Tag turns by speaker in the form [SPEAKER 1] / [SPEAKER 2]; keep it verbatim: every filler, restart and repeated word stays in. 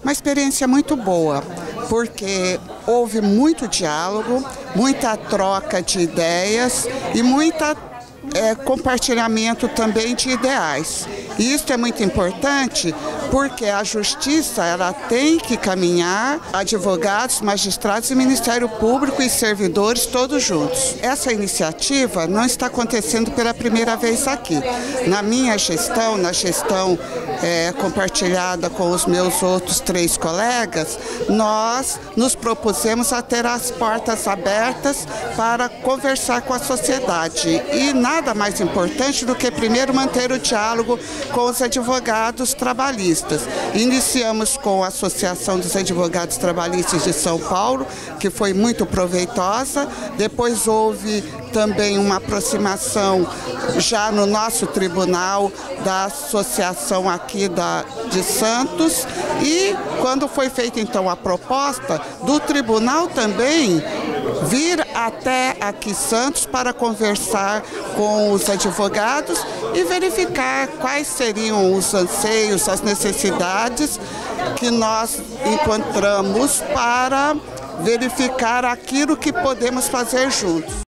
[SPEAKER 1] Uma experiência muito boa, porque houve muito diálogo, muita troca de ideias e muita é, compartilhamento também de ideais. E isso é muito importante porque a justiça ela tem que caminhar, advogados, magistrados e Ministério Público e servidores todos juntos. Essa iniciativa não está acontecendo pela primeira vez aqui. Na minha gestão, na gestão é, compartilhada com os meus outros três colegas, nós nos propusemos a ter as portas abertas para conversar com a sociedade. E nada mais importante do que primeiro manter o diálogo com os advogados trabalhistas. Iniciamos com a Associação dos Advogados Trabalhistas de São Paulo, que foi muito proveitosa. Depois houve também uma aproximação já no nosso tribunal da associação aqui da, de Santos. E quando foi feita então a proposta do tribunal também vir até aqui Santos para conversar com os advogados e verificar quais seriam os anseios, as necessidades que nós encontramos para verificar aquilo que podemos fazer juntos.